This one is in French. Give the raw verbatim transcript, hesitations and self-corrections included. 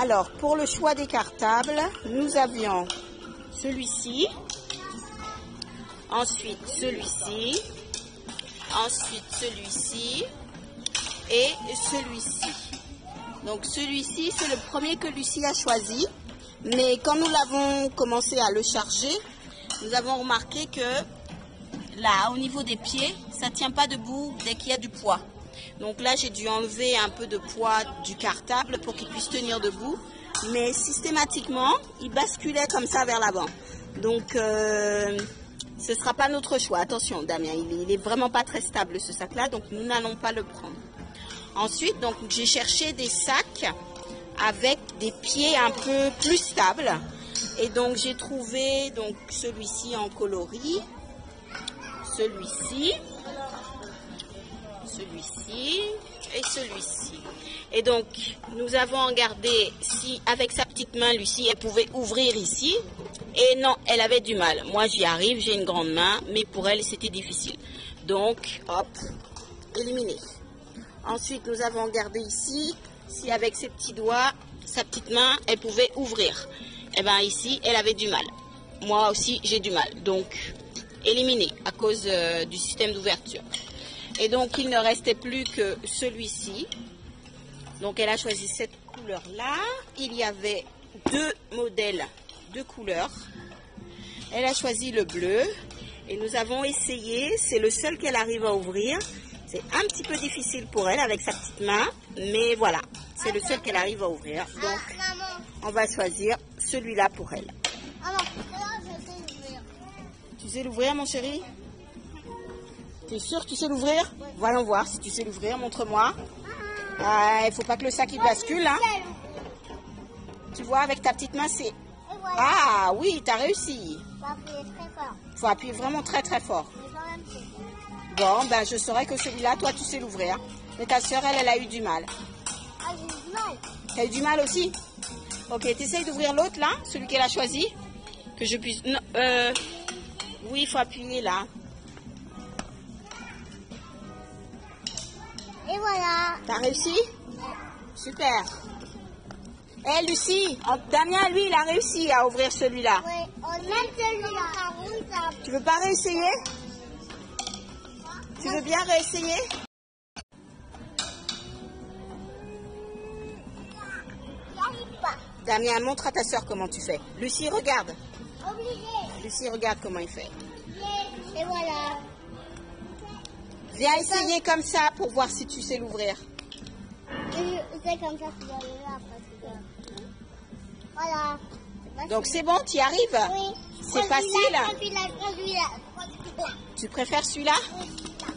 Alors, pour le choix des cartables, nous avions celui-ci, ensuite celui-ci, ensuite celui-ci et celui-ci. Donc celui-ci, c'est le premier que Lucie a choisi, mais quand nous l'avons commencé à le charger, nous avons remarqué que là, au niveau des pieds, ça ne tient pas debout dès qu'il y a du poids. Donc là, j'ai dû enlever un peu de poids du cartable pour qu'il puisse tenir debout. Mais systématiquement, il basculait comme ça vers l'avant. Donc, euh, ce ne sera pas notre choix. Attention, Damien, il n'est vraiment pas très stable ce sac-là, donc nous n'allons pas le prendre. Ensuite, donc j'ai cherché des sacs avec des pieds un peu plus stables. Et donc, j'ai trouvé donc celui-ci en coloris, celui-ci, celui-ci et celui-ci. Et donc, nous avons regardé si, avec sa petite main, Lucie, elle pouvait ouvrir ici. Et non, elle avait du mal. Moi, j'y arrive, j'ai une grande main, mais pour elle, c'était difficile. Donc, hop, éliminé. Ensuite, nous avons regardé ici, si avec ses petits doigts, sa petite main, elle pouvait ouvrir. Et bien ici, elle avait du mal. Moi aussi, j'ai du mal. Donc, éliminé à cause euh, du système d'ouverture. Et donc, il ne restait plus que celui-ci. Donc, elle a choisi cette couleur-là. Il y avait deux modèles de couleurs. Elle a choisi le bleu. Et nous avons essayé. C'est le seul qu'elle arrive à ouvrir. C'est un petit peu difficile pour elle avec sa petite main. Mais voilà, c'est le seul qu'elle arrive à ouvrir. Donc, on va choisir celui-là pour elle. Tu sais l'ouvrir, mon chéri? Tu es sûr que tu sais l'ouvrir? Voyons voir si tu sais l'ouvrir. Montre-moi. Ah, il ne faut pas que le sac il bascule. Hein. Tu vois, avec ta petite main, c'est... Ah oui, tu as réussi. Il faut appuyer vraiment très très fort. Bon, ben je saurais que celui-là, toi, tu sais l'ouvrir. Mais ta soeur, elle, elle a eu du mal. Ah, j'ai eu du mal. Tu as eu du mal aussi? Ok, tu essayes d'ouvrir l'autre, là, celui qu'elle a choisi. Que je puisse... Non, euh... Oui, il faut appuyer là. Et voilà. T'as réussi? Super. Eh hey, Lucie, Damien, lui, il a réussi à ouvrir celui-là. Oui, on aime celui-là. Tu veux pas réessayer? Tu veux bien réessayer? Damien, montre à ta soeur comment tu fais. Lucie, regarde. Obligé. Lucie, regarde comment il fait. Et voilà. Viens essayer comme ça pour voir si tu sais l'ouvrir. C'est comme ça que tu dois l'ouvrir après. Voilà. Donc c'est bon, tu y arrives? Oui. C'est facile. Celui-là, celui-là, celui-là. Tu préfères celui-là? Oui.